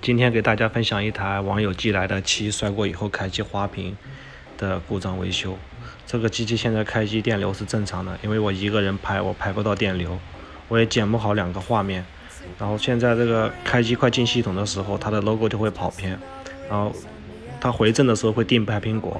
今天给大家分享一台网友寄来的漆摔过以后开机花屏的故障维修。这个机器现在开机电流是正常的，因为我一个人拍，我拍不到电流，我也剪不好两个画面。然后现在这个开机快进系统的时候，它的 logo 就会跑偏，然后它回正的时候会定拍苹果，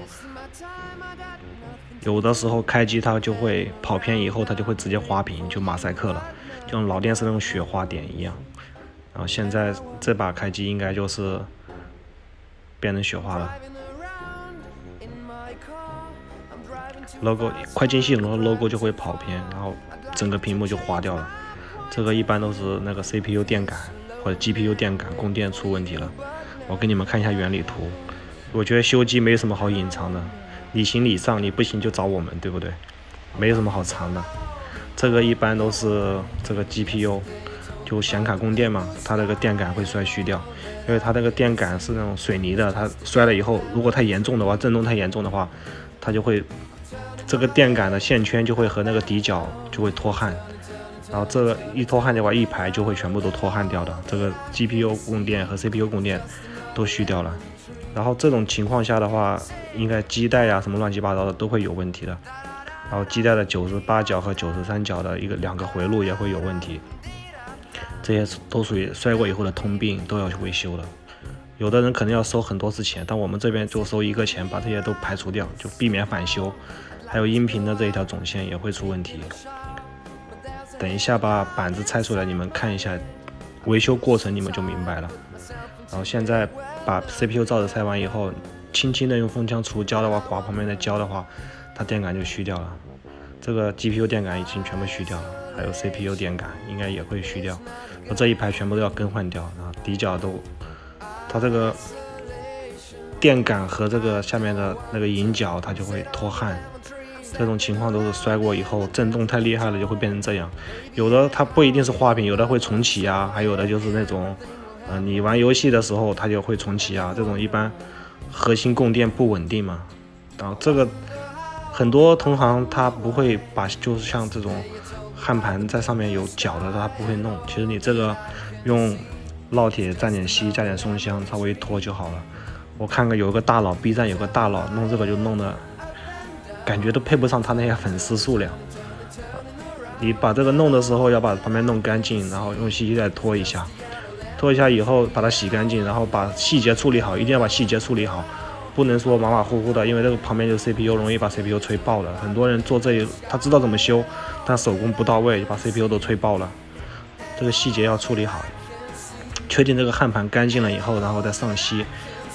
有的时候开机它就会跑偏，以后它就会直接花屏，就马赛克了，就像老电视那种雪花点一样。然后现在这把开机应该就是变成雪花了。logo 快进系统的 logo 就会跑偏，然后整个屏幕就花掉了。这个一般都是那个 CPU 电感或者 GPU 电感供电出问题了。我给你们看一下原理图。我觉得修机没什么好隐藏的，你行你上，你不行就找我们，对不对？没有什么好藏的。这个一般都是这个 GPU 就显卡供电嘛，它这个电感会摔虚掉，因为它这个电感是那种水泥的，它摔了以后，如果太严重的话，震动太严重的话，它就会这个电感的线圈就会和那个底角就会脱焊，然后这个一脱焊的话，一排就会全部都脱焊掉的，这个 GPU 供电和 CPU 供电都虚掉了。然后这种情况下的话，应该基带啊什么乱七八糟的都会有问题的，然后基带的98角和93角的两个回路也会有问题，这些都属于摔过以后的通病，都要去维修的。有的人可能要收很多次钱，但我们这边就收一个钱，把这些都排除掉，就避免返修。还有音频的这一条总线也会出问题。等一下把板子拆出来，你们看一下维修过程，你们就明白了。然后现在把 CPU 罩子拆完以后，轻轻的用风枪除胶的话，刮旁边的胶的话，它电感就虚掉了。这个 GPU 电感已经全部虚掉了，还有 CPU 电感应该也会虚掉。这一排全部都要更换掉，然后底角都，它这个电感和这个下面的那个引角它就会脱焊。这种情况都是摔过以后震动太厉害了就会变成这样。有的它不一定是花屏，有的会重启啊，还有的就是那种你玩游戏的时候它就会重启啊，这种一般核心供电不稳定嘛。然后这个很多同行他不会把，就是像这种焊盘在上面有角的他不会弄，其实你这个用烙铁蘸点锡加点松香稍微拖就好了。我看有一个大佬 B 站有个大佬弄这个就弄的感觉都配不上他那些粉丝数量。你把这个弄的时候要把旁边弄干净，然后用吸吸带拖一下以后把它洗干净，然后把细节处理好，一定要把细节处理好，不能说马马虎虎的，因为这个旁边就是 CPU 容易把 CPU 吹爆了。很多人做这里他知道怎么修，但手工不到位，把 CPU 都吹爆了。这个细节要处理好，确定这个焊盘干净了以后，然后再上漆。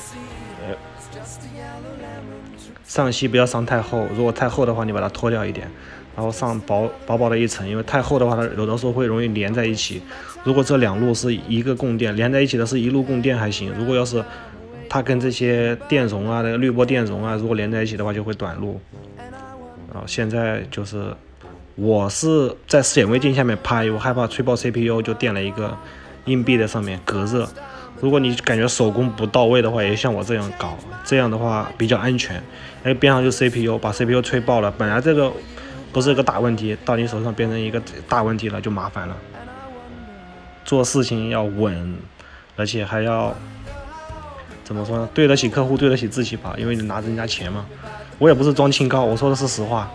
上漆不要上太厚，如果太厚的话，你把它脱掉一点，然后上薄的一层，因为太厚的话，它有的时候会容易连在一起。如果这两路是一个供电，连在一起的是一路供电还行，如果要是它跟这些电容啊、那个滤波电容啊，如果连在一起的话，就会短路。然后现在就是我是在显微镜下面拍，我害怕吹爆 CPU， 就垫了一个硬币在上面隔热。如果你感觉手工不到位的话，也像我这样搞，这样的话比较安全。边上就 CPU， 把 CPU 吹爆了，本来这个不是一个大问题，到你手上变成一个大问题了，就麻烦了。做事情要稳，而且还要怎么说呢？对得起客户，对得起自己吧，因为你拿人家钱嘛。我也不是装清高，我说的是实话。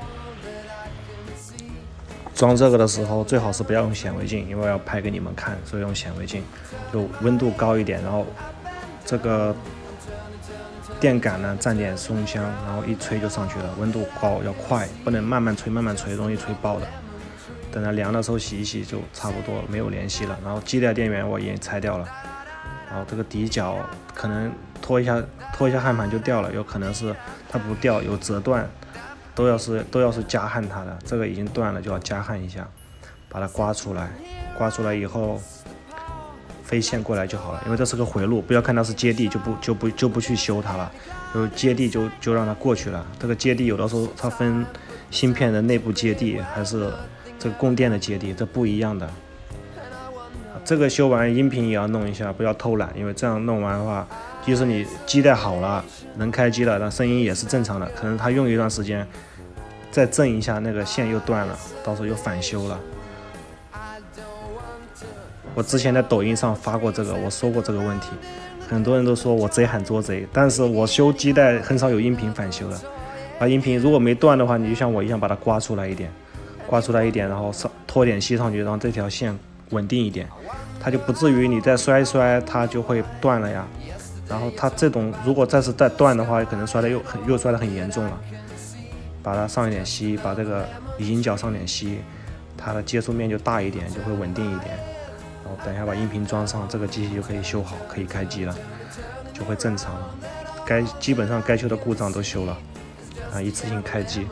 装这个的时候最好是不要用显微镜，因为要拍给你们看，所以用显微镜，就温度高一点，然后这个电感呢蘸点松香，然后一吹就上去了。温度高要快，不能慢慢吹，容易吹爆的。等它凉的时候洗一洗就差不多没有联系了。然后基带电源我已经拆掉了，然后这个底角可能拖一下焊盘就掉了，有可能是它不掉有折断。都要是加焊它的，这个已经断了就要加焊一下，把它刮出来以后飞线过来就好了，因为这是个回路，不要看它是接地就不去修它了，就接地就让它过去了。这个接地有的时候它分芯片的内部接地还是这个供电的接地，这不一样的。这个修完音频也要弄一下，不要偷懒，因为这样弄完的话，即使你基带好了，能开机了，但声音也是正常的，可能它用一段时间，再震一下那个线又断了，到时候又返修了。 我之前在抖音上发过这个，我说过这个问题，很多人都说我贼喊捉贼，但是我修基带很少有音频返修的。把音频如果没断的话，你就像我一样把它刮出来一点，然后拖点吸上去，让这条线稳定一点，它就不至于你再摔一摔它就会断了呀。然后它这种如果再断的话，可能又摔得很严重了。把它上一点吸，把这个离心角上点吸，它的接触面就大一点，就会稳定一点。然后等一下把音频装上，这个机器就可以修好，可以开机了，就会正常了。基本上该修的故障都修了，一次性开机。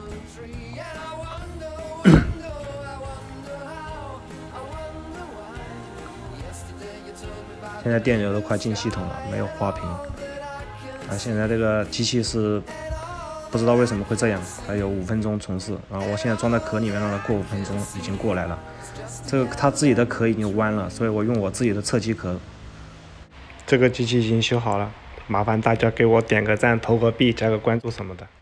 现在电流都快进系统了，没有花屏。现在这个机器是不知道为什么会这样，还有5分钟重试。然后我现在装在壳里面，让它过5分钟，已经过来了。这个它自己的壳已经弯了，所以我用我自己的侧机壳。这个机器已经修好了，麻烦大家给我点个赞、投个币、加个关注什么的。